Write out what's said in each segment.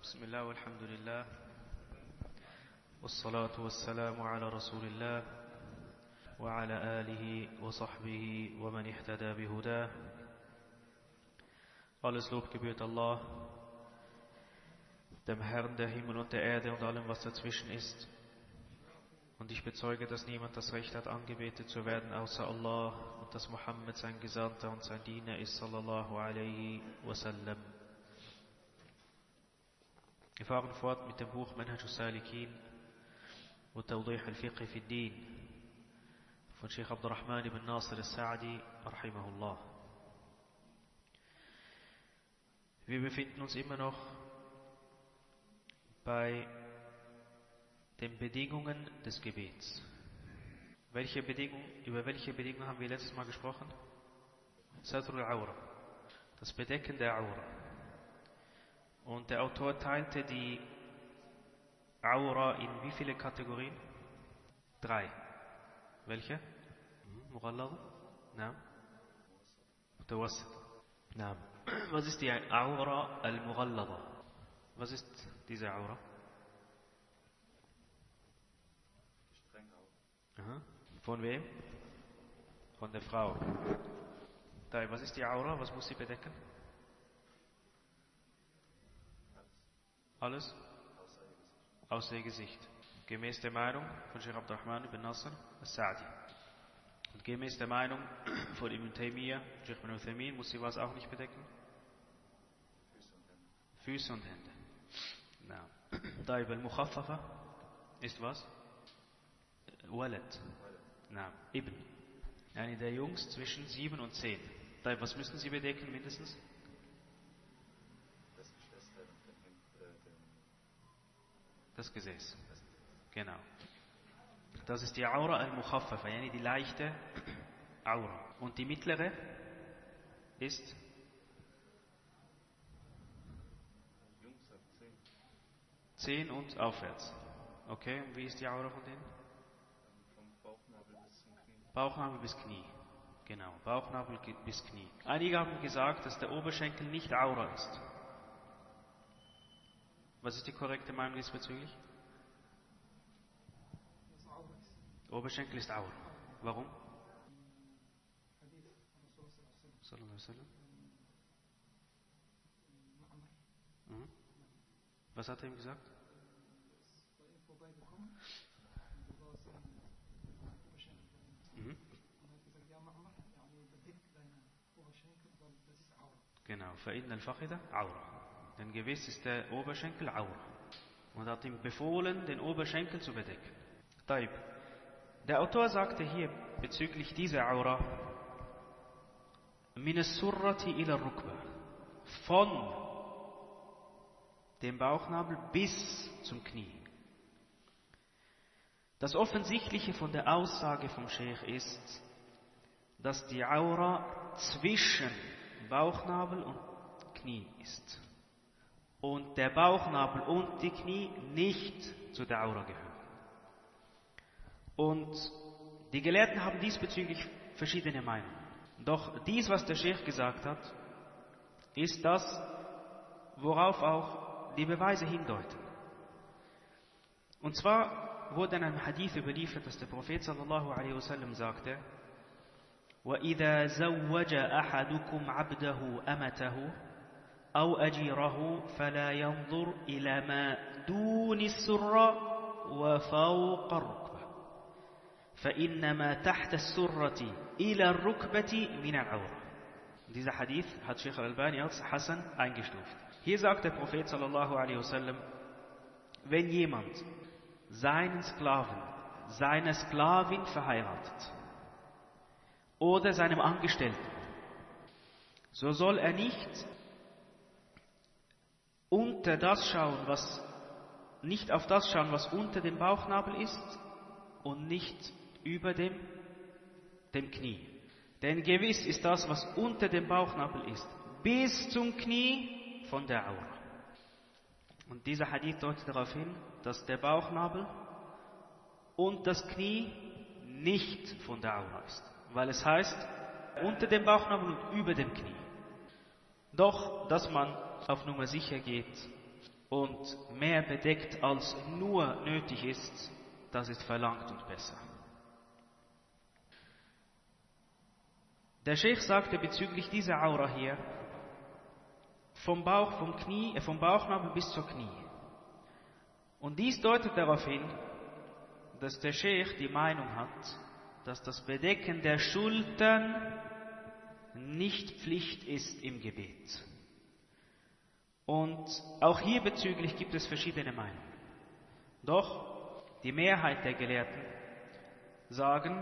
بسم الله والحمد لله والصلاة والسلام على رسول الله وعلى آله وصحبه ومن اهتدى بهداه. Alles Lob gebührt Allah, dem Herrn der Himmel und der Erde und allem, was dazwischen ist. Und ich bezeuge, dass niemand das Recht hat, angebetet zu werden, außer Allah, und dass Muhammad sein Gesandter und sein Diener ist, sallallahu alaihi wasallam. Wir fahren fort mit dem Buch Manhaj al-Salikin wa Tawdih al-Fiqh fi ad-Din von Sheikh Abdurrahman ibn Nasir al-Sa'di, rahimahullah. Wir befinden uns immer noch bei den Bedingungen des Gebets. Über welche Bedingungen haben wir letztes Mal gesprochen? Satrul Aura, das Bedecken der Aura. Und der Autor teilte die Aura in wie viele Kategorien? 3. Welche? Mughallada? Naam. Mutawassat. Naam. Was ist die Aura al-Mughallada? Was ist diese Aura? Aha. Von wem? Von der Frau. Was ist die Aura? Was muss sie bedecken? Alles? Außer ihr Gesicht. Gemäß der Meinung von Sheikh Abdurrahman ibn Nasir al-Sa'di. Und gemäß der Meinung von Ibn Taymiyyah, Sheikh ibn Uthaymin, muss sie was auch nicht bedecken? Füße und Hände. Taib al-Mukhaffafa ist was? Walad. Ibn. Eine der Jungs zwischen 7 und 10. Was müssen sie bedecken mindestens? Das Gesäß. Genau. Das ist die Aura al-Mukhaffafa, yani die leichte Aura. Und die mittlere ist 10 und aufwärts. Okay, und wie ist die Aura von denen? Vom Bauchnabel bis zum Knie. Bauchnabel bis Knie. Genau, Bauchnabel bis Knie. Einige haben gesagt, dass der Oberschenkel nicht Aura ist. Was ist die korrekte Meinung diesbezüglich? Oberschenkel ist Aura. Warum? Sallallahu alaihi wasallam. Was hat er ihm gesagt? Genau, فإن الفخذ عورة. Denn gewiss ist der Oberschenkel Aura. Und hat ihm befohlen, den Oberschenkel zu bedecken. Taib. Der Autor sagte hier bezüglich dieser Aura, min as-surrati ila ar-rukba, von dem Bauchnabel bis zum Knie. Das Offensichtliche von der Aussage vom Sheikh ist, dass die Aura zwischen Bauchnabel und Knie ist. Und der Bauchnabel und die Knie nicht zu der Aura gehören. Und die Gelehrten haben diesbezüglich verschiedene Meinungen. Doch dies, was der Sheikh gesagt hat, ist das, worauf auch die Beweise hindeuten. Und zwar wurde in einem Hadith überliefert, dass der Prophet sallallahu alaihi wasallam sagte: وَإِذَا زَوَّجَ أَحَدُكُمْ عَبْدَهُ أَمَتَهُ أَوْ أَجِيرَهُ فَلَا يَنْظُرْ إِلَى مَا دُونِ السُّرَّةِ وَفَوْقَ الرُّكْبَةِ فَإِنَّمَا تَحْتَ السُّرَّةِ إِلَى الرُّكْبَةِ مِنَ الْعَوْرَةِ. Dieser Hadith hat Sheikh al-Albani als Hasan eingestuft. Hier sagt der Prophet sallallahu alaihi wasallam: Wenn jemand seinen Sklaven, seine Sklavin verheiratet oder seinem Angestellten, so soll er nicht nicht auf das schauen, was unter dem Bauchnabel ist und nicht über dem Knie. Denn gewiss ist das, was unter dem Bauchnabel ist, bis zum Knie von der Aura. Und dieser Hadith deutet darauf hin, dass der Bauchnabel und das Knie nicht von der Aura ist. Weil es heißt, unter dem Bauchnabel und über dem Knie. Doch, dass man auf Nummer sicher geht und mehr bedeckt als nur nötig ist, das ist verlangt und besser. Der Sheikh sagte bezüglich dieser Aura hier, vom Bauchnabel bis zur Knie. Und dies deutet darauf hin, dass der Sheikh die Meinung hat, dass das Bedecken der Schultern nicht Pflicht ist im Gebet. Und auch hierbezüglich gibt es verschiedene Meinungen. Doch die Mehrheit der Gelehrten sagen,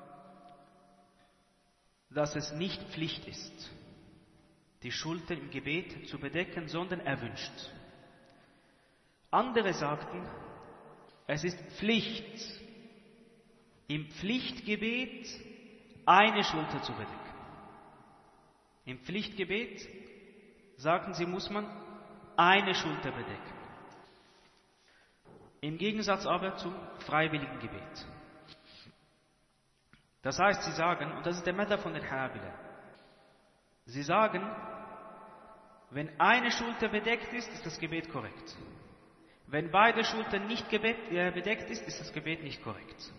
dass es nicht Pflicht ist, die Schultern im Gebet zu bedecken, sondern erwünscht. Andere sagten, es ist Pflicht, im Pflichtgebet eine Schulter zu bedecken. Im Pflichtgebet, sagten sie, muss man eine Schulter bedecken. Im Gegensatz aber zum freiwilligen Gebet. Das heißt, sie sagen, und das ist der Madhab von den Hanabila, sie sagen, wenn eine Schulter bedeckt ist, ist das Gebet korrekt. Wenn beide Schultern nicht bedeckt ist das Gebet nicht korrekt.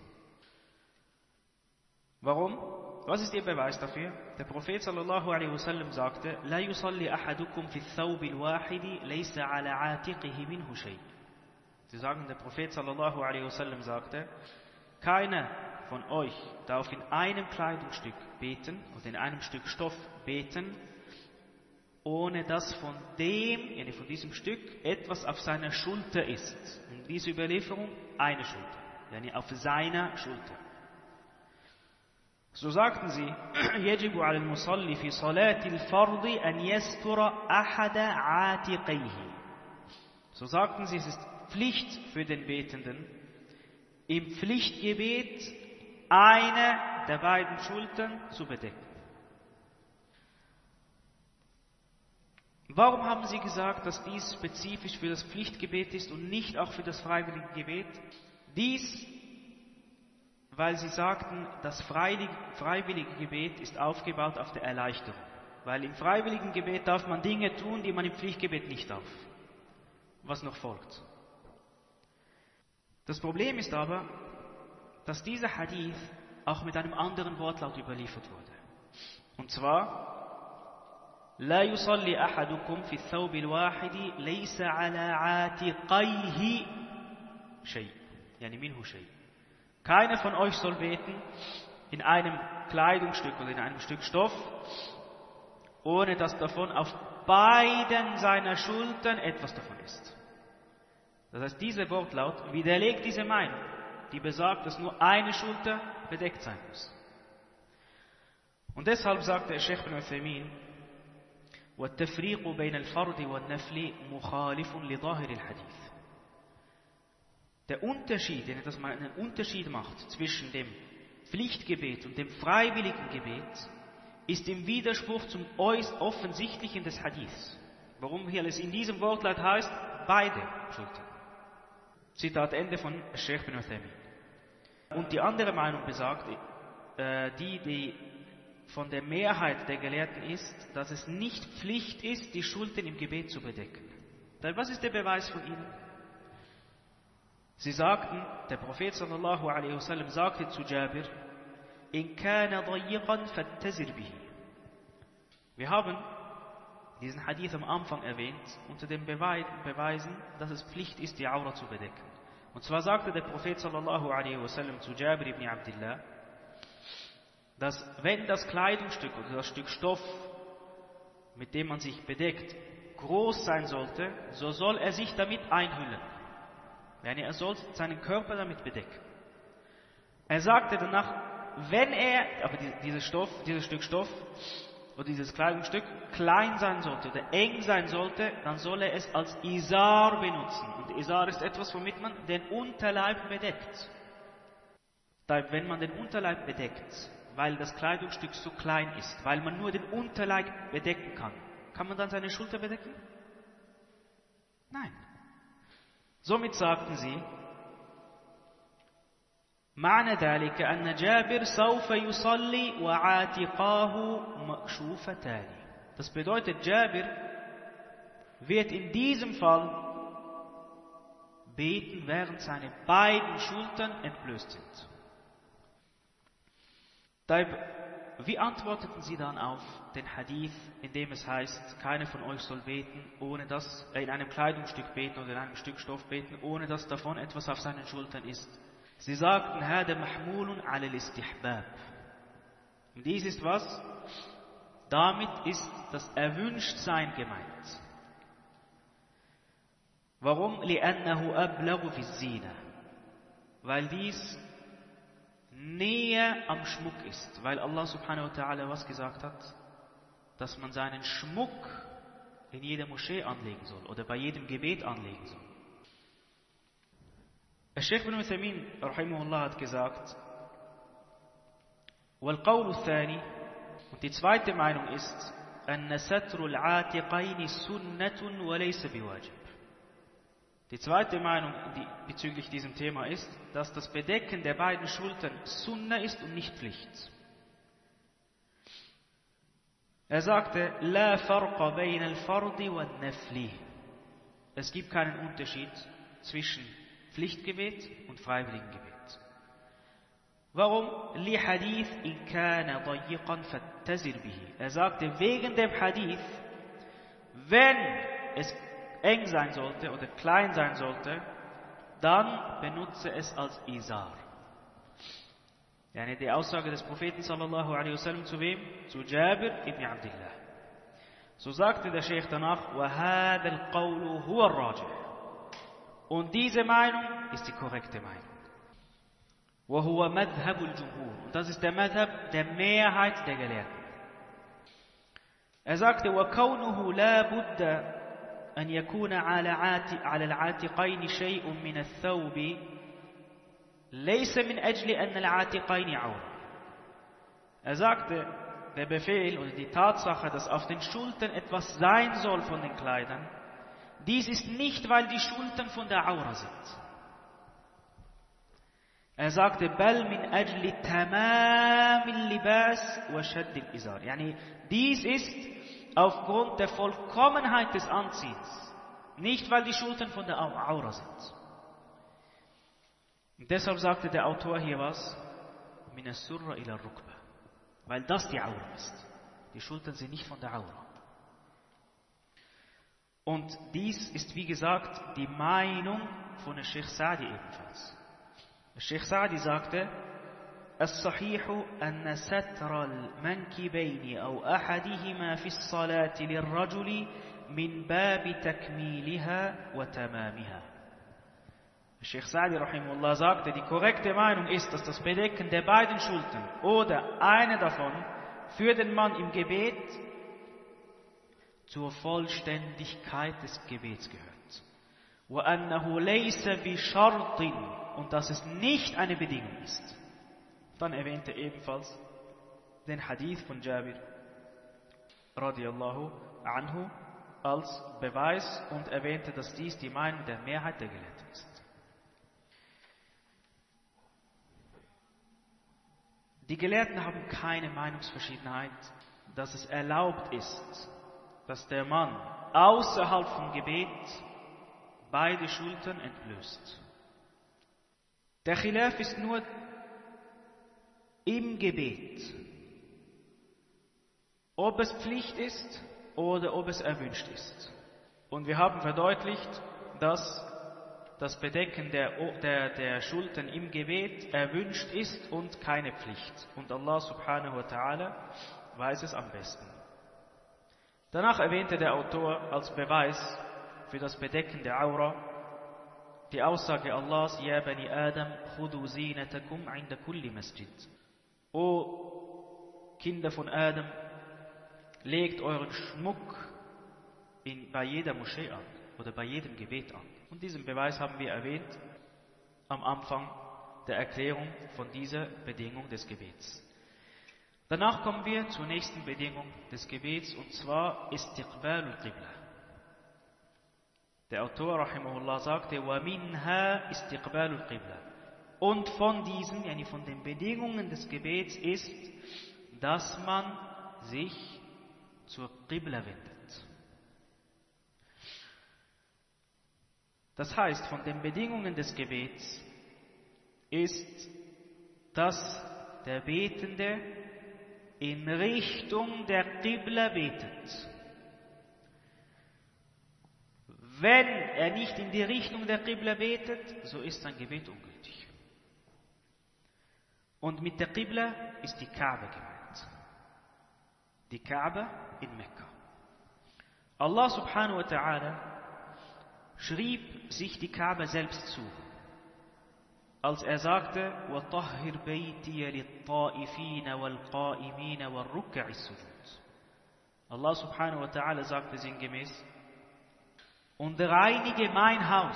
Warum? Was ist Ihr Beweis dafür? Der Prophet sallallahu alaihi wasallam sagte, لا يصلي أحدكم في الثوب الواحد ليس على عاتقه منه شيء. Sie sagen, der Prophet sallallahu alaihi wasallam sagte, keiner von euch darf in einem Kleidungsstück beten oder in einem Stück Stoff beten, ohne dass von diesem Stück etwas auf seiner Schulter ist. Und diese Überlieferung, eine Schulter, auf seiner Schulter. So sagten sie, يجب على المصلي في صلاة الفرض أن يستر أحد عاتقيه. So sagten sie, es ist Pflicht für den Betenden, im Pflichtgebet eine der beiden Schultern zu bedecken. Warum haben sie gesagt, dass dies spezifisch für das Pflichtgebet ist und nicht auch für das freiwillige Gebet? Dies, weil sie sagten, das freiwillige Gebet ist aufgebaut auf der Erleichterung. Weil im freiwilligen Gebet darf man Dinge tun, die man im Pflichtgebet nicht darf. Was noch folgt. Das Problem ist aber, dass dieser Hadith auch mit einem anderen Wortlaut überliefert wurde. Und zwar, لا يصلي أحدكم في الثوب الواحد ليس على عاتقيه شيء يعني منه شيء. Keiner von euch soll beten in einem Kleidungsstück oder in einem Stück Stoff, ohne dass davon auf beiden seiner Schultern etwas davon ist. Das heißt, dieser Wortlaut widerlegt diese Meinung, die besagt, dass nur eine Schulter bedeckt sein muss. Und deshalb sagte Sheikh ibn Uthaymin, وَالتَّفْرِيقُ بَيْنَ الْفَرْضِ وَالنَّفْلِ مُخَالِفٌ لِظَاهِرِ الْحَدِيثِ. Der Unterschied, dass man einen Unterschied macht zwischen dem Pflichtgebet und dem freiwilligen Gebet, ist im Widerspruch zum Offensichtlichen des Hadiths. Warum hier es in diesem Wortlaut heißt, beide Schultern. Zitat Ende von Sheikh ibn Uthaymin. Und die andere Meinung besagt, die von der Mehrheit der Gelehrten ist, dass es nicht Pflicht ist, die Schultern im Gebet zu bedecken. Was ist der Beweis von ihnen? Sie sagten, der Prophet sallallahu alaihi wasallam sagte zu Jabir, in kana dayiqan fattazir bihi. Wir haben diesen Hadith am Anfang erwähnt, unter den Beweisen, dass es Pflicht ist, die Aura zu bedecken. Und zwar sagte der Prophet sallallahu alaihi wasallam zu Jabir ibn Abdullah, dass wenn das Kleidungsstück oder das Stück Stoff, mit dem man sich bedeckt, groß sein sollte, so soll er sich damit einhüllen. Er soll seinen Körper damit bedecken. Er sagte danach, aber dieses Stück Stoff oder dieses Kleidungsstück klein sein sollte oder eng sein sollte, dann soll er es als Isar benutzen. Und Isar ist etwas, womit man den Unterleib bedeckt. Wenn man den Unterleib bedeckt, weil das Kleidungsstück so klein ist, weil man nur den Unterleib bedecken kann man dann seine Schulter bedecken? Nein. Somit sagten sie, معنى ذلك أن جابر سوف يصلي وعاتقاه مكشوفتان. Das bedeutet, Jabir wird in diesem Fall beten, während seine beiden Schultern entblößt sind. Wie antworteten sie dann auf den Hadith, in dem es heißt, keiner von euch soll beten, ohne dass in einem Kleidungsstück beten oder in einem Stück Stoff beten, ohne dass davon etwas auf seinen Schultern ist? Sie sagten, Hada mahmulun ala al-istihbab. Und dies ist was? Damit ist das Erwünschtsein gemeint. Warum? لِأَنَّهُ أَبْلَغُ فِي الزِّينَةِ. Weil dies näher am Schmuck ist. Weil Allah subhanahu wa ta'ala was gesagt hat? Dass man seinen Schmuck in jeder Moschee anlegen soll oder bei jedem Gebet anlegen soll. Sheikh ibn Uthaymin rahimahullah hat gesagt, وَالْقَوْلُ الثَّانِي, und die zweite Meinung ist, أَنَّ سَتْرُ الْعَاتِقَيْنِ سُنَّةٌ وَلَيْسَ بِوَاجِبٍ. Die zweite Meinung bezüglich diesem Thema ist, dass das Bedecken der beiden Schultern Sunna ist und nicht Pflicht. Er sagte, لا فرق بين الفرض والنفل. Es gibt keinen Unterschied zwischen Pflichtgebet und Freiwilligengebet. Warum? لحديث إن كان ضيقا فاتزر به. Er sagte, wegen dem Hadith, wenn es eng sein sollte oder klein sein sollte, dann benutze es als Izar. Yani die Aussage des Propheten sallallahu alaihi wasallam zu wem? Zu Jabir ibn Abdullah. So sagte der Sheikh danach, وَهَذَا الْقَوْلُ هُوَ الرَّاجِحُ. Und diese Meinung ist die korrekte Meinung. وَهُوَ مَذْهَبُ الْجُمْهُورِ. Und das ist der Madhab der Mehrheit der Gelehrten. Er sagte, وَكَوْنُهُ لَا بُدَّ أن يكون على العاتقين شيء من الثوب ليس من أجل أن العاتقين عورة. Er sagte, der Befehl oder die Tatsache, dass auf den Schultern etwas sein soll von den Kleidern, dies ist nicht, weil die Schultern von der Aura sind. Er sagte, بل من أجل تمام اللباس وشد الإزار. Yani, dies ist aufgrund der Vollkommenheit des Anziehens, nicht weil die Schultern von der Aura sind. Und deshalb sagte der Autor hier was? Min as-surra ila ar-rukba. Weil das die Aura ist. Die Schultern sind nicht von der Aura. Und dies ist, wie gesagt, die Meinung von der Sheikh Sa'di ebenfalls. Der Sheikh Sa'di sagte, الصحيح أن ستر المنكبين أو أحدهما في الصلاة للرجل من باب تكميلها وتمامها. Sheikh Sa'di rahimahullah sagte, die korrekte Meinung ist, dass das Bedecken der beiden Schultern oder eine davon für den Mann im Gebet zur Vollständigkeit des Gebets gehört. وَأَنَّهُ لَيْسَ بِشَرْطٍ, und dass es nicht eine Bedingung ist. Dann erwähnte er ebenfalls den Hadith von Jabir radiyallahu anhu als Beweis und erwähnte, dass dies die Meinung der Mehrheit der Gelehrten ist. Die Gelehrten haben keine Meinungsverschiedenheit, dass es erlaubt ist, dass der Mann außerhalb vom Gebet beide Schultern entblößt. Der Khilaf ist nur im Gebet, ob es Pflicht ist oder ob es erwünscht ist. Und wir haben verdeutlicht, dass das Bedecken der Schultern im Gebet erwünscht ist und keine Pflicht. Und Allah subhanahu wa ta'ala weiß es am besten. Danach erwähnte der Autor als Beweis für das Bedecken der Aura die Aussage Allahs, Ya bani Adam, khudu zinatakum inda kulli masjid. O Kinder von Adam, legt euren Schmuck bei jeder Moschee an oder bei jedem Gebet an. Und diesen Beweis haben wir erwähnt am Anfang der Erklärung von dieser Bedingung des Gebets. Danach kommen wir zur nächsten Bedingung des Gebets, und zwar Istiqbal al-Qibla. Der Autor rahimahullah sagte, وَمِنْهَا Istiqbal al-Qibla. Und von diesen, yani von den Bedingungen des Gebets ist, dass man sich zur Qibla wendet. Das heißt, von den Bedingungen des Gebets ist, dass der Betende in Richtung der Qibla betet. Wenn er nicht in die Richtung der Qibla betet, so ist sein Gebet ungültig. Und mit der Qibla ist die Kaaba gemeint. Die Kaaba in Mekka. Allah subhanahu wa ta'ala schrieb sich die Kaaba selbst zu, als er sagte: وَطَهِّرْ بَيْتِيَ لِلطَّائِفِينَ وَالْقَائِمِينَ وَالرُّكَّعِ السُّجُودِ. Allah subhanahu wa ta'ala sagte sinngemäß: und reinige mein Haus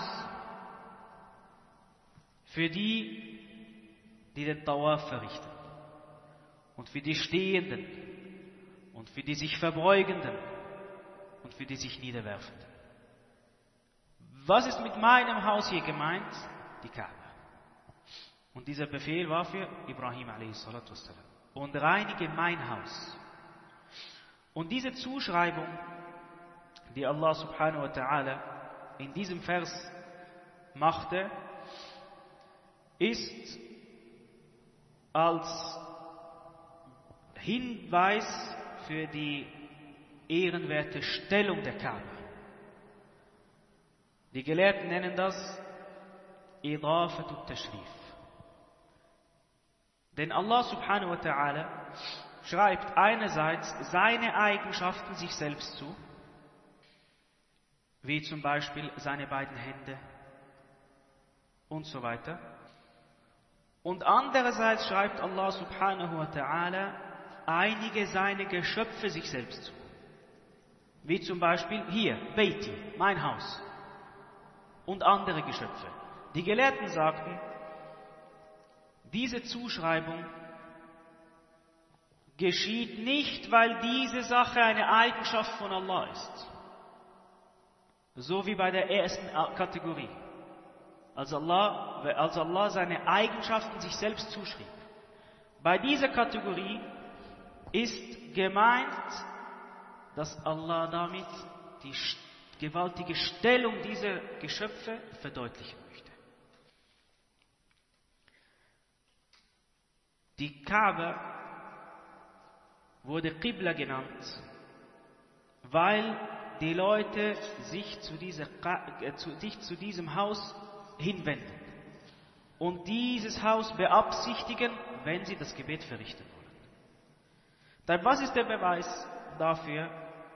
für die, die den Tawaf verrichten, und für die Stehenden, und für die sich Verbeugenden, und für die sich Niederwerfenden. Was ist mit meinem Haus hier gemeint? Die Kaaba. Und dieser Befehl war für Ibrahim a.s. Und reinige mein Haus. Und diese Zuschreibung, die Allah subhanahu wa ta'ala in diesem Vers machte, ist als Hinweis für die ehrenwerte Stellung der Kaaba. Die Gelehrten nennen das Idafat al-Tashrif. Denn Allah subhanahu wa ta'ala schreibt einerseits seine Eigenschaften sich selbst zu, wie zum Beispiel seine beiden Hände und so weiter. Und andererseits schreibt Allah subhanahu wa ta'ala einige seiner Geschöpfe sich selbst zu. Wie zum Beispiel hier, Beiti, mein Haus. Und andere Geschöpfe. Die Gelehrten sagten, diese Zuschreibung geschieht nicht, weil diese Sache eine Eigenschaft von Allah ist. So wie bei der ersten Kategorie. Als Allah seine Eigenschaften sich selbst zuschrieb. Bei dieser Kategorie ist gemeint, dass Allah damit die gewaltige Stellung dieser Geschöpfe verdeutlichen möchte. Die Kaaba wurde Qibla genannt, weil die Leute sich zu diesem Haus hinwenden und dieses Haus beabsichtigen, wenn sie das Gebet verrichten wollen. Dann was ist der Beweis dafür,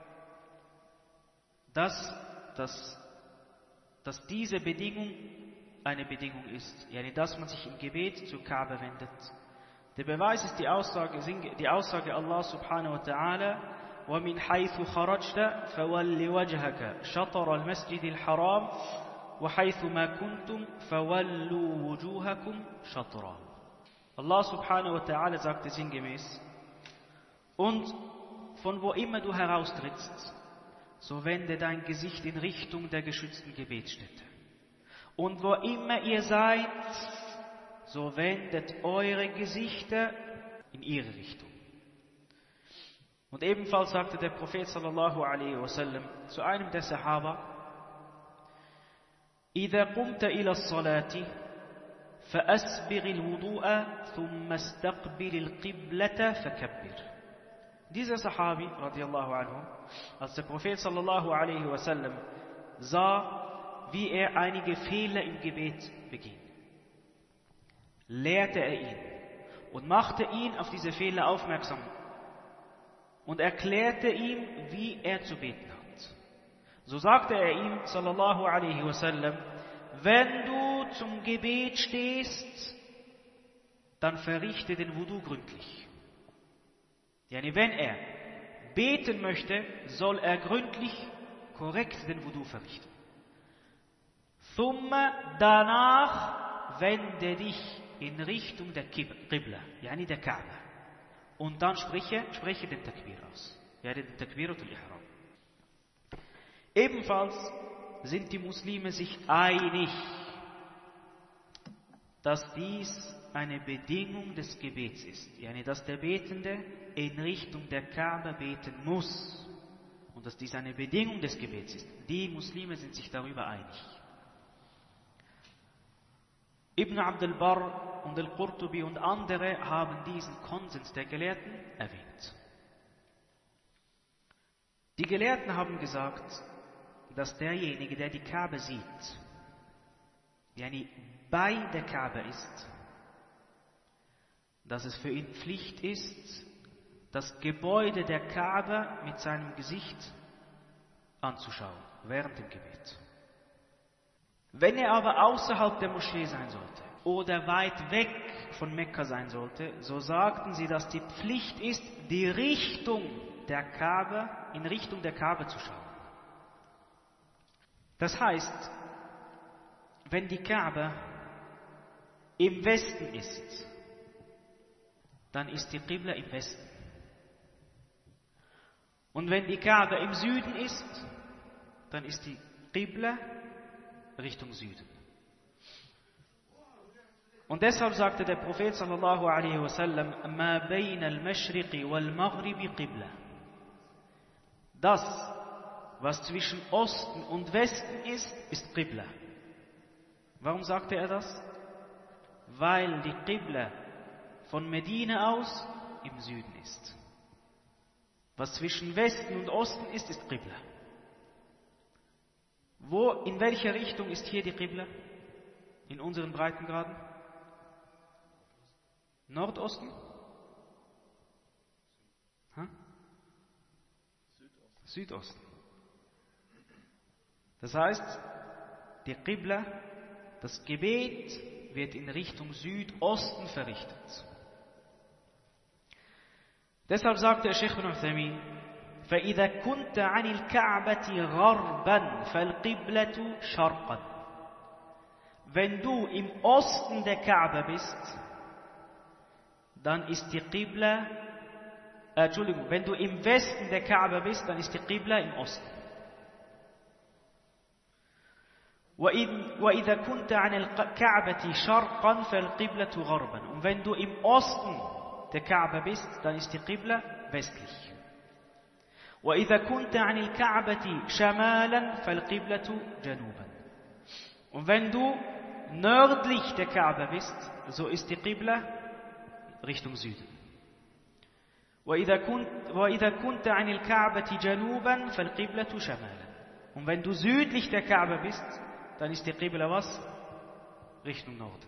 dass diese Bedingung eine Bedingung ist, yani dass man sich im Gebet zur Kaaba wendet? Der Beweis ist die Aussage Allah subhanahu wa ta'ala: وَمِنْ حَيْثُ خَرَجْتَ فَوَلِّ وَجْهَكَ شَطْرَ الْمَسْجِدِ الْحَرَامِ وَحَيْثُ مَا كُنْتُمْ فَوَلُّوا وُجُوهَكُمْ شَطْرًا. Allah subhanahu wa ta'ala sagte sinngemäß: und von wo immer du heraustrittst, so wende dein Gesicht in Richtung der geschützten Gebetsstätte. Und wo immer ihr seid, so wendet eure Gesichter in ihre Richtung. Und ebenfalls sagte der Prophet sallallahu alaihi wasallam zu einem der Sahaba: إِذَا قُمْتَ إِلَى الصَّلَاةِ فَأَسْبِغِ الْوُضُوءَ ثُمَّ اسْتَقْبِلِ الْقِبْلَةَ فَكَبِّرْ. Dieser Sahabi, radiallahu anhu, als der Prophet sallallahu alaihi wasallam sah, wie er einige Fehler im Gebet beging, lehrte er ihn und machte ihn auf diese Fehler aufmerksam und erklärte ihm, wie er zu beten hat. So sagte er ihm, sallallahu alaihi wasallam: wenn du zum Gebet stehst, dann verrichte den Wudu gründlich. Yani wenn er beten möchte, soll er gründlich, korrekt den Wudu verrichten. Thumma, danach wende dich in Richtung der Qibla, yani der Kaaba. Und dann spreche den Takbir aus. Yani den Takbiratul Ihram. Ebenfalls sind die Muslime sich einig, dass dies eine Bedingung des Gebets ist. Yani dass der Betende in Richtung der Kaaba beten muss. Und dass dies eine Bedingung des Gebets ist. Die Muslime sind sich darüber einig. Ibn Abd al-Barr und al-Qurtubi und andere haben diesen Konsens der Gelehrten erwähnt. Die Gelehrten haben gesagt, dass derjenige, der die Kaaba sieht, yani bei der Kaaba ist, dass es für ihn Pflicht ist, das Gebäude der Kaaba mit seinem Gesicht anzuschauen, während dem Gebet. Wenn er aber außerhalb der Moschee sein sollte oder weit weg von Mekka sein sollte, so sagten sie, dass die Pflicht ist, die Richtung der Kaaba, in Richtung der Kaaba zu schauen. Das heißt, wenn die Kaaba im Westen ist, dann ist die Qibla im Westen. Und wenn die Kaaba im Süden ist, dann ist die Qibla Richtung Süden. Und deshalb sagte der Prophet sallallahu alaihi wasallam, ma bayna al-mashriqi wal-maghribi qibla. Das, was zwischen Osten und Westen ist Qibla. Warum sagte er das? Weil die Qibla von Medina aus im Süden ist. Was zwischen Westen und Osten ist Qibla. In welcher Richtung ist hier die Qibla? In unseren Breitengraden? Nordosten? Südosten. Das heißt, die Qibla, das Gebet wird in Richtung Südosten verrichtet. Deshalb sagte der Sheikh ibn Uthaymin, فَإِذَا كُنْتَ عَنِ الْكَعْبَةِ غَرْبًا فَالْقِبْلَةُ شَرْقًا. Wenn du im Osten der Kaaba bist, dann ist die Qibla, wenn du im Westen der Kaaba bist, dann ist die Qibla im Osten. وَإِذَا كُنْتَ عَنِ الْكَعْبَةِ شَرْقًا فَالْقِبْلَةُ غَرْبًا. Und wenn du im Osten der Kaaba bist, dann ist die Qibla westlich. وَإِذَا كُنْتَ عَنِ الْكَعْبَةِ شَمَالًا فَالْقِبْلَةُ جَنُوبًا. Und wenn du nördlich der Kaaba bist, so ist die Qibla Richtung Süden. وَإِذَا كُنْتَ عَنِ الْكَعْبَةِ جَنُوبًا فَالْقِبْلَةُ شَمَالًا. Und wenn du südlich der Kaaba bist, dann ist die Qibla was? Richtung Norden.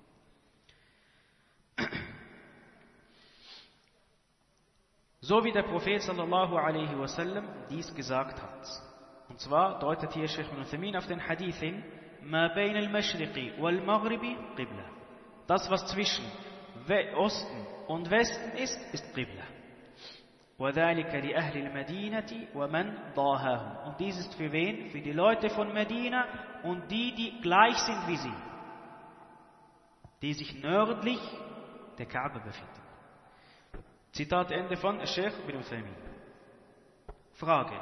So wie der Prophet sallallahu alaihi wasallam dies gesagt hat. Und zwar deutet hier Sheikh ibn Uthaymin auf den Hadith hin, ma bain al-mashriqi wal-maghribi qibla. Das, was zwischen Osten und Westen ist Qibla. وَذَلِكَ لِأَهْلِ الْمَدِينَةِ وَمَنْ ضَاهَاهُمْ. Und dies ist für wen? Für die Leute von Medina und die gleich sind wie sie, die sich nördlich der Kaaba befinden. Zitat Ende von Sheikh ibn Uthaymin. Frage: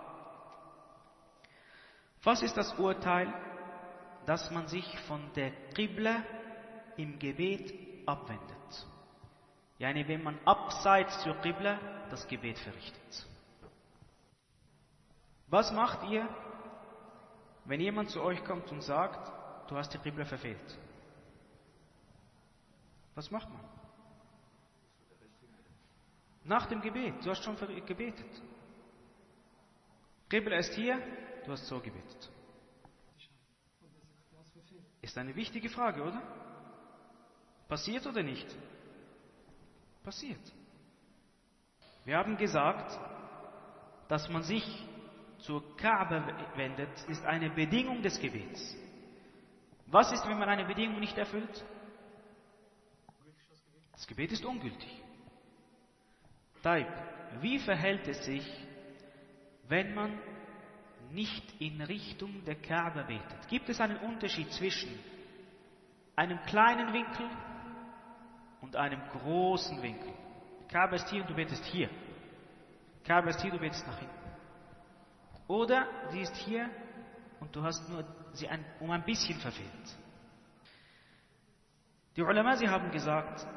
Was ist das Urteil, dass man sich von der Qibla im Gebet abwendet? Yani wenn man abseits zur Qibla das Gebet verrichtet. Was macht ihr, wenn jemand zu euch kommt und sagt, du hast die Qibla verfehlt? Was macht man? Nach dem Gebet, du hast schon gebetet. Qibla ist hier, du hast so gebetet. Ist eine wichtige Frage, oder? Passiert oder nicht? Passiert. Wir haben gesagt, dass man sich zur Kaaba wendet, ist eine Bedingung des Gebets. Was ist, wenn man eine Bedingung nicht erfüllt? Das Gebet ist ungültig. Wie verhält es sich, wenn man nicht in Richtung der Kaaba betet? Gibt es einen Unterschied zwischen einem kleinen Winkel und einem großen Winkel? Die Kaaba ist hier und du betest hier. Die Kaaba ist hier, du betest nach hinten. Oder sie ist hier und du hast nur sie um ein bisschen verfehlt. Die Ulama, sie haben gesagt,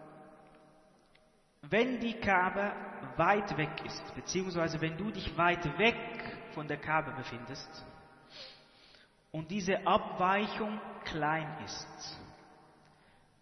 wenn die Kaaba weit weg ist, beziehungsweise wenn du dich weit weg von der Kaaba befindest und diese Abweichung klein ist,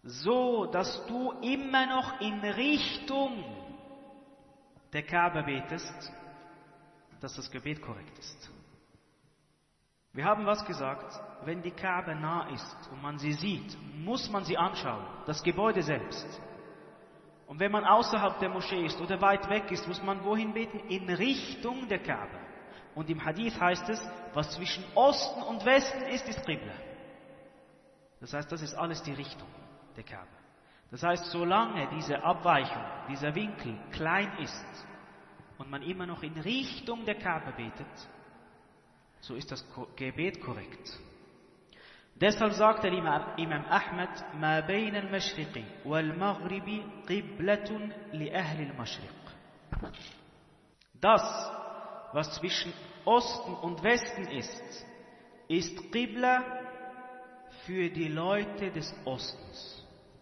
so dass du immer noch in Richtung der Kaaba betest, dass das Gebet korrekt ist. Wir haben was gesagt, wenn die Kaaba nah ist und man sie sieht, muss man sie anschauen, das Gebäude selbst. Und wenn man außerhalb der Moschee ist oder weit weg ist, muss man wohin beten? In Richtung der Kaaba. Und im Hadith heißt es, was zwischen Osten und Westen ist, ist Qibla. Das heißt, das ist alles die Richtung der Kaaba. Das heißt, solange diese Abweichung, dieser Winkel klein ist und man immer noch in Richtung der Kaaba betet, so ist das Gebet korrekt. Deshalb sagt der Imam Ahmad, ma bayna al-mashriqi wal-maghribi qiblatun li ahli al-mashriq. Das, was zwischen Osten und Westen ist, ist Qibla für die Leute des Ostens.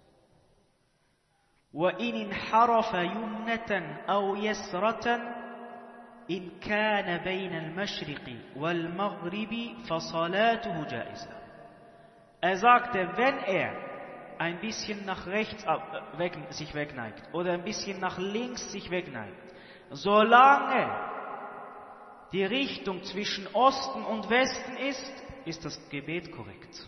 وَإِنْ انْحَرَفَ يُمْنَةً أَوْ يَسْرَةً إِنْ كَانَ بَيْنَ الْمَشْرِقِ وَالْمَغْرِبِ فَصَلَاتُهُ جَائِزَةٌ. Er sagte, wenn er ein bisschen nach rechts sich wegneigt oder ein bisschen nach links sich wegneigt, solange die Richtung zwischen Osten und Westen ist, ist das Gebet korrekt.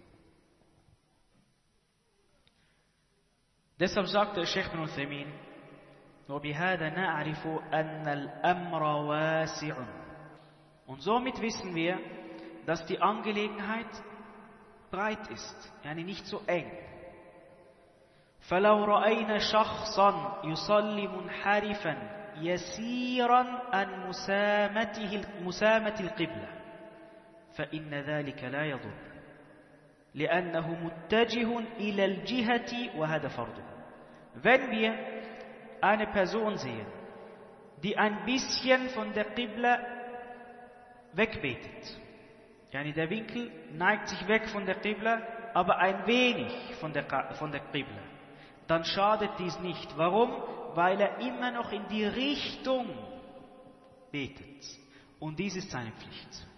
Deshalb sagte Sheikh ibn Uthaymin, وَبِهَذَا نَعْرِفُ أَنَّ الْأَمْرَ وَاسِعٌ. Und somit wissen wir, dass die Angelegenheit breit ist, yani nicht so eng. فَلَوْ رَأَيْنَا شَخْصًا يُصَلِّ مُنْحَرِفًا يَسِيرًا عن مسامة القبلة فإن ذلك لا يضر لأنه متجه إلى الجهة وهذا فرضه. Wenn wir eine Person sehen, die ein bisschen von der Qibla wegbetet, yani der Winkel neigt sich weg von der Qibla, aber ein wenig von der Qibla, dann schadet dies nicht. Warum? Weil er immer noch in die Richtung betet. Und dies ist seine Pflicht.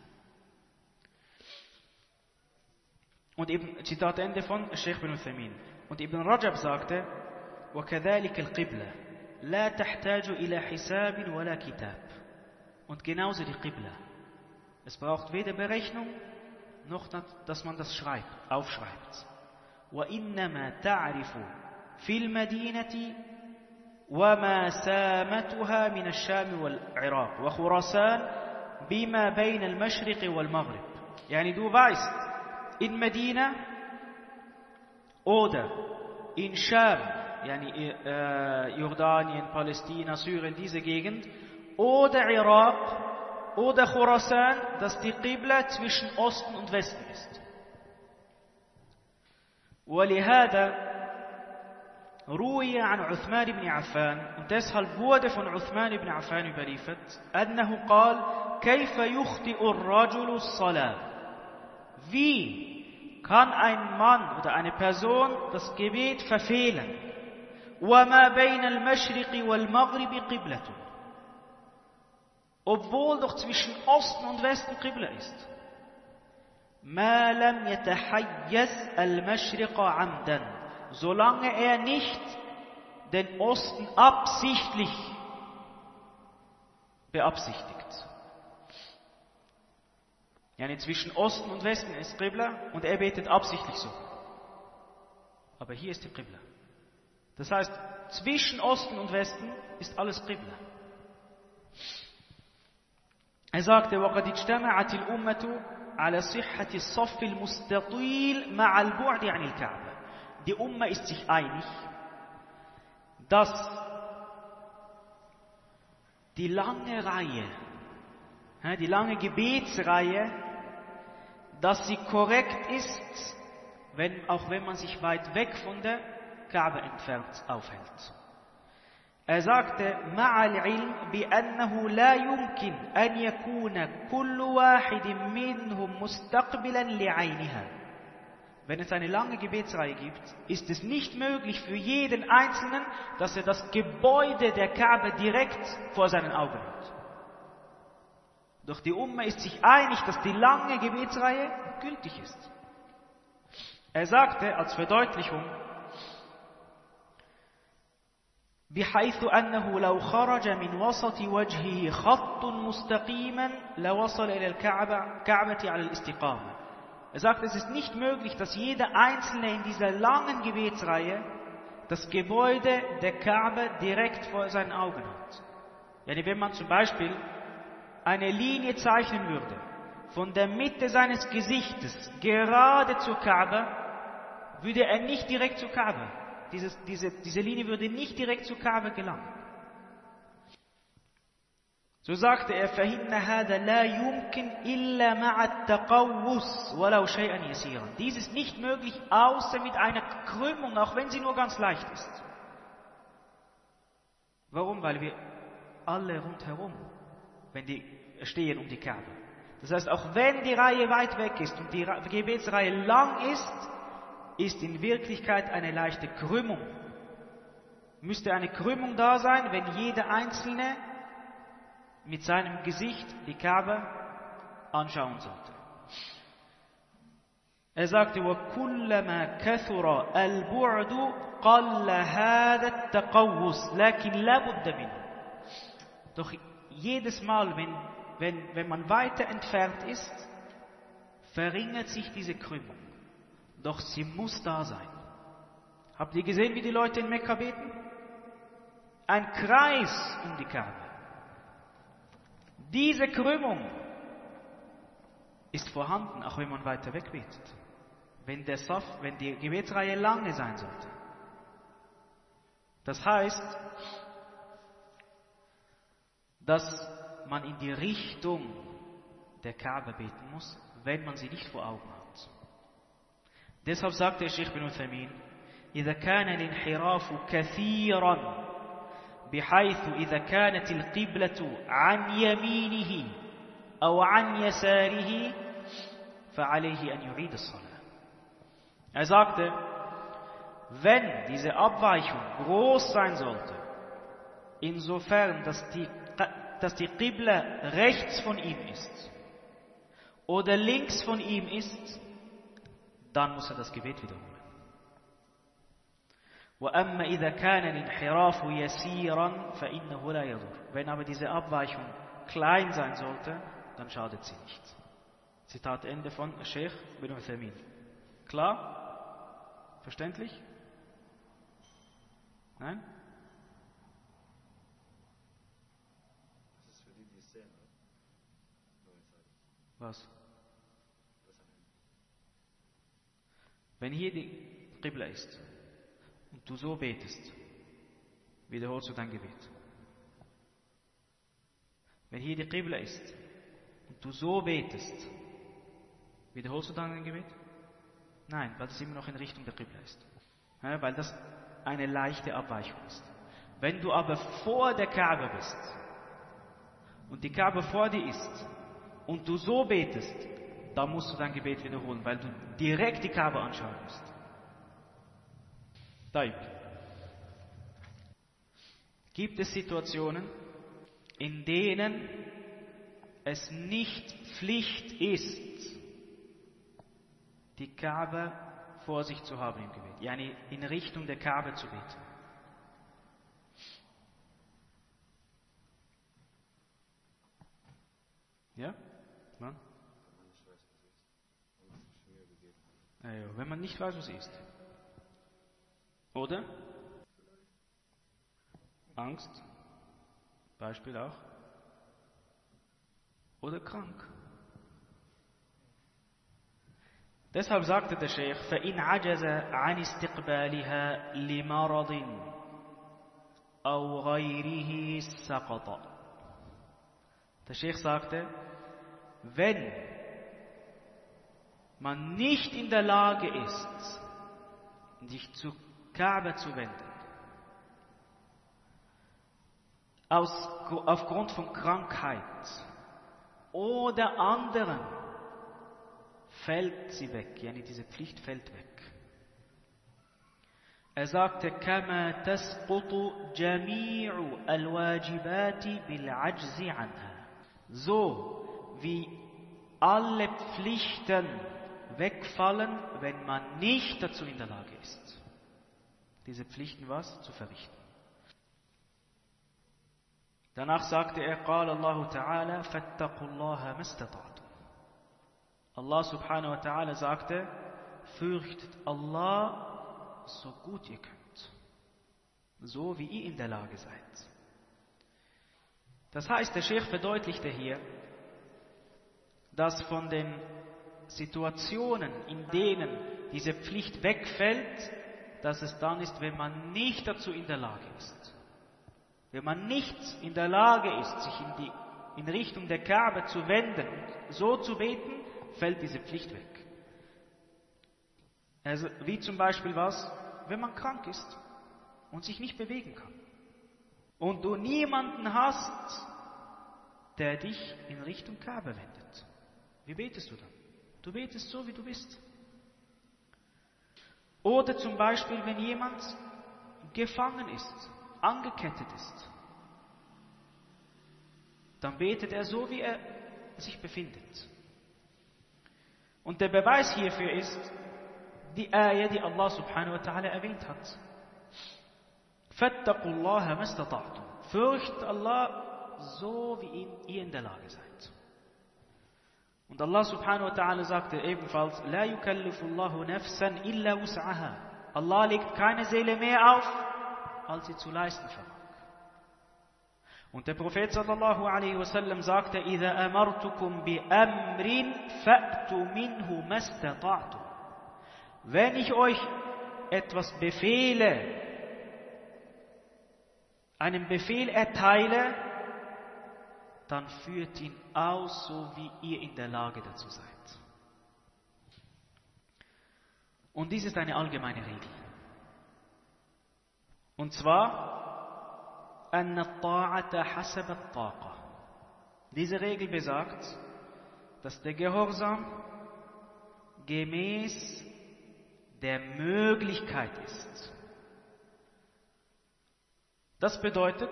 Und eben, Zitat Ende von Sheikh ibn Uthaymin. Und Ibn Rajab sagte, وَكَذَلِكَ الْقِبْلَةِ لَا تَحْتَاجُ إِلَى حِسَابٍ وَلَا كِتَابٍ. Und genauso die Qibla. Es braucht weder Berechnung, noch dass man das aufschreibt. وَإِنَّمَا تَعْرِفُ فِي الْمَدِينَةِ وَمَا سَامَتُهَا مِنَ الشَّامِ وَالْعِرَاقِ وَخُرَاسَانَ بِمَا بَيْنَ الْمَشْرِقِ وَالْمَغْرِبِ. Yani du weißt, in Medina oder in Scham, yani Jordanien, Palästina, Syrien, diese Gegend, oder Irak oder Khurasan, dass die Qibla zwischen Osten und Westen ist. ولهذا روي عن عثمان بن عفان, und deshalb wurde von Uthman ibn Affan überliefert, أنه قال كيف يخطئ الرجل الصلاة. Wie kann ein Mann oder eine Person das Gebet verfehlen? وَمَا بَيْنَ الْمَشْرِقِ وَالْمَغْرِبِ قِبْلَةٌ. Obwohl doch zwischen Osten und Westen Qibla ist. مَا لَمْ يَتَحَيَّزْ الْمَشْرِقَ عَمْدًا. Solange er nicht den Osten absichtlich beabsichtigt. Yani zwischen Osten und Westen ist Qibla und er betet absichtlich so. Aber hier ist die Qibla. Das heißt, zwischen Osten und Westen ist alles Qibla. Er sagte, وَقَدْ اجْتَمَعَتِ الْأُمَّةُ عَلَى صِحَّةِ الصَّفِّ الْمُسْتَطِيلِ مَعَ الْبُعْدِ عَنِ الْكَعْبَةِ. Die Umma ist sich einig, dass die lange Reihe, die lange Gebetsreihe, dass sie korrekt ist, auch wenn man sich weit weg von der Kaaba entfernt aufhält. Er sagte, مع العلم بأنه لا يمكن أن يكون كل واحد منهم مستقبلا لعينها. Wenn es eine lange Gebetsreihe gibt, ist es nicht möglich für jeden Einzelnen, dass er das Gebäude der Kaaba direkt vor seinen Augen hat. Doch die Umma ist sich einig, dass die lange Gebetsreihe gültig ist. Er sagte als Verdeutlichung, بحيث أنه لو خرج من وسط وجهه خط مستقيما لوصل إلى الكعبة على الاستقامة. Er sagt, es ist nicht möglich, dass jeder Einzelne in dieser langen Gebetsreihe das Gebäude der Kaaba direkt vor seinen Augen hat. Yani wenn man zum Beispiel eine Linie zeichnen würde, von der Mitte seines Gesichtes gerade zur Kaaba, würde er nicht direkt zur Kaaba. Diese Linie würde nicht direkt zur Kaaba gelangen. So sagte er, فَإِنَّ هَذَا لَا يُمْكِنْ إِلَّا مَعَ التَّقَوُّسِ وَلَوْ شَيْئًا يَسِيرًا. Dies ist nicht möglich, außer mit einer Krümmung, auch wenn sie nur ganz leicht ist. Warum? Weil wir alle rundherum, wenn die stehen um die Kaaba. Das heißt, auch wenn die Reihe weit weg ist und die Gebetsreihe lang ist in Wirklichkeit eine leichte Krümmung. Müsste eine Krümmung da sein, wenn jeder Einzelne mit seinem Gesicht die Kaaba anschauen sollte. Er sagte, وَكُلَّمَا كَثُرَ الْبُعْدُ قَلَّ هَذَا التَّقَوُّسِ لَكِنْ لَا بُدَّ مِنْهُ. Doch jedes Mal, wenn man weiter entfernt ist, verringert sich diese Krümmung. Doch sie muss da sein. Habt ihr gesehen, wie die Leute in Mekka beten? Ein Kreis um die Kaaba. Diese Krümmung ist vorhanden, auch wenn man weiter weg betet. Wenn die Gebetsreihe lange sein sollte. Das heißt, dass man in die Richtung der Kaaba beten muss, wenn man sie nicht vor Augen hat. Deshalb sagte der Sheikh bin Uthaymin, إذا كان الانحراف كثيرا بحيث إذا كانت القبلة عن يمينه أو عن يساره فعليه أن يعيد الصلاة. Er sagte, wenn diese Abweichung groß sein sollte, insofern, dass die Qibla rechts von ihm ist oder links von ihm ist, dann muss er das Gebet wiederholen. وَأَمَّا إِذَا كَانَ الْإِنْحِرَافُ يَسِيرًا فَإِنَّهُ لَا يَضُرُّ. Wenn aber diese Abweichung klein sein sollte, dann schadet sie nicht. Zitat Ende von Sheikh bin Uthaymin. Klar? Verständlich? Nein? Das ist für die, die es sehen, oder? Was? Wenn hier die Qibla ist und du so betest, wiederholst du dein Gebet. Wenn hier die Qibla ist und du so betest, wiederholst du dann dein Gebet? Nein, weil es immer noch in Richtung der Qibla ist. Ja, weil das eine leichte Abweichung ist. Wenn du aber vor der Kaaba bist und die Kaaba vor dir ist und du so betest, dann musst du dein Gebet wiederholen, weil du direkt die Kaaba anschauen musst. Gibt es Situationen, in denen es nicht Pflicht ist, die Kaaba vor sich zu haben im Gebet, yani in Richtung der Kaaba zu beten? Ja? Man? Wenn man nicht weiß, was ist. Oder? Angst. Beispiel auch. Oder krank. Deshalb sagte der Sheikh, فَإِنْ عَجَزَ عَنِ اسْتِقْبَالِهَا لِمَرَضٍ أَوْ غَيْرِهِ سَقَطَ. Der Sheikh sagte, wenn man nicht in der Lage ist, sich zur Kaaba zu wenden, aufgrund von Krankheit oder anderen, fällt sie weg, yani diese Pflicht fällt weg. Er sagte, كَمَا تَسْقُطُ جَمِيعُ الْوَاجِبَاتِ بِالْعَجْزِ عَنْهَا. So wie alle Pflichten wegfallen, wenn man nicht dazu in der Lage ist, diese Pflichten was zu verrichten. Danach sagte er, قال الله تعالى فاتقوا الله ما استطعتم. Allah subhanahu wa ta'ala sagte, fürchtet Allah so gut ihr könnt, so wie ihr in der Lage seid. Das heißt, der Sheikh verdeutlichte hier, dass von den Situationen, in denen diese Pflicht wegfällt, dass es dann ist, wenn man nicht dazu in der Lage ist. Wenn man nicht in der Lage ist, sich in Richtung der Kaaba zu wenden und so zu beten, fällt diese Pflicht weg. Also wie zum Beispiel was, wenn man krank ist und sich nicht bewegen kann. Und du niemanden hast, der dich in Richtung Kaaba wendet. Wie betest du dann? Du betest so, wie du bist. Oder zum Beispiel, wenn jemand gefangen ist, angekettet ist, dann betet er so, wie er sich befindet. Und der Beweis hierfür ist die Ayah, die Allah subhanahu wa ta'ala erwähnt hat. فَاتَّقُوا اللَّهَ مَا اسْتَطَعْتُمْ. Fürchtet Allah so, wie ihr in der Lage seid. Und Allah subhanahu wa ta'ala sagte ebenfalls, لَا يُكَلِّفُ اللَّهُ نَفْسًا إِلَّا وُسْعَهَا. Allah legt keine Seele mehr auf, als sie zu leisten vermag. Und der Prophet sallallahu alaihi wasallam sagte, إِذَا أَمَرْتُكُمْ بِأَمْرٍ فَأْتُوا مِنْهُ مَا اسْتَطَعْتُمْ. Wenn ich euch etwas befehle, einen Befehl erteile, dann führt ihn aus, so wie ihr in der Lage dazu seid. Und dies ist eine allgemeine Regel. Und zwar, أَنَّ الطَّاعَةَ حَسَبَ الطَّاقَةِ. Diese Regel besagt, dass der Gehorsam gemäß der Möglichkeit ist. Das bedeutet,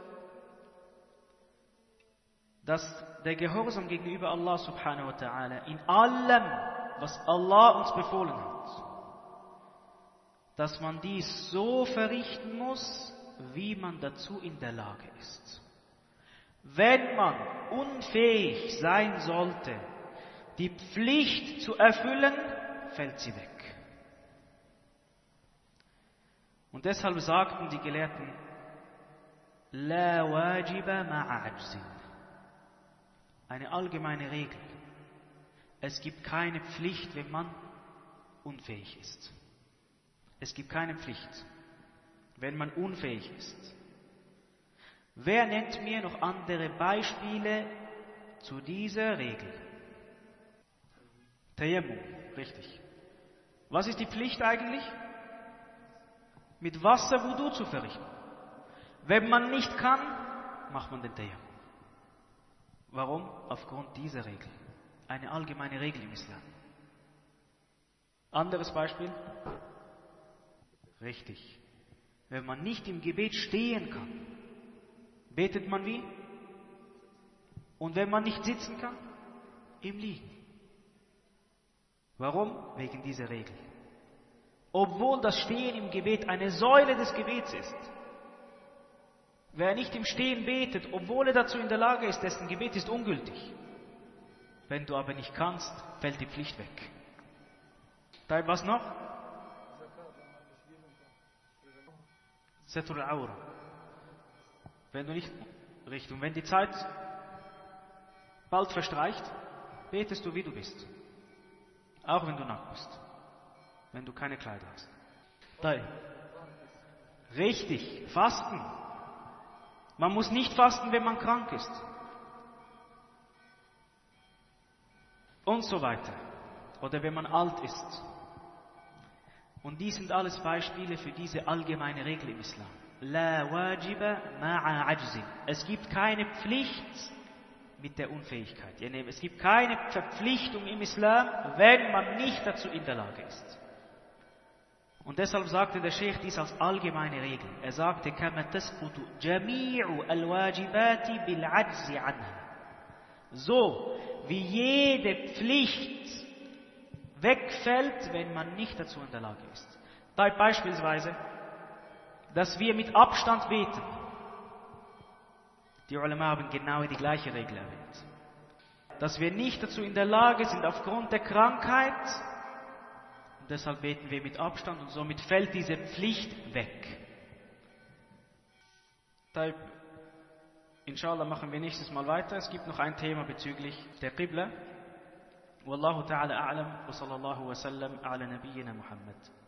dass der Gehorsam gegenüber Allah subhanahu wa ta'ala in allem, was Allah uns befohlen hat, dass man dies so verrichten muss, wie man dazu in der Lage ist. Wenn man unfähig sein sollte, die Pflicht zu erfüllen, fällt sie weg. Und deshalb sagten die Gelehrten, La wajiba ma'a ajzin. Eine allgemeine Regel. Es gibt keine Pflicht, wenn man unfähig ist. Es gibt keine Pflicht, wenn man unfähig ist. Wer nennt mir noch andere Beispiele zu dieser Regel? Tayammum, richtig. Was ist die Pflicht eigentlich? Mit Wasser Wudu zu verrichten. Wenn man nicht kann, macht man den Tayammum. Warum? Aufgrund dieser Regel. Eine allgemeine Regel im Islam. Anderes Beispiel? Richtig. Wenn man nicht im Gebet stehen kann, betet man wie? Und wenn man nicht sitzen kann? Im Liegen. Warum? Wegen dieser Regel. Obwohl das Stehen im Gebet eine Säule des Gebets ist. Wer nicht im Stehen betet, obwohl er dazu in der Lage ist, dessen Gebet ist ungültig. Wenn du aber nicht kannst, fällt die Pflicht weg. Was noch? Setur al-Awra. Wenn du nicht Richtung, wenn die Zeit bald verstreicht, betest du, wie du bist. Auch wenn du nackt bist. Wenn du keine Kleider hast. Richtig, Fasten. Man muss nicht fasten, wenn man krank ist. Und so weiter. Oder wenn man alt ist. Und dies sind alles Beispiele für diese allgemeine Regel im Islam. La wajiba ma'a ajzin. Es gibt keine Pflicht mit der Unfähigkeit. Es gibt keine Verpflichtung im Islam, wenn man nicht dazu in der Lage ist. Und deshalb sagte der Sheikh dies als allgemeine Regel. Er sagte, كَمَا تَسْقُطُ جَمِيعُ الْوَاجِبَاتِ بِالْعَجْزِ عَنْهَا. So wie jede Pflicht wegfällt, wenn man nicht dazu in der Lage ist. Beispielsweise, dass wir mit Abstand beten. Die Ulama haben genau die gleiche Regel erwähnt. Dass wir nicht dazu in der Lage sind aufgrund der Krankheit, und deshalb beten wir mit Abstand und somit fällt diese Pflicht weg. Inshallah machen wir nächstes Mal weiter. Es gibt noch ein Thema bezüglich der Qibla. Wallahu ta'ala a'lam wa sallallahu wa sallam ala nabiyyina Muhammad.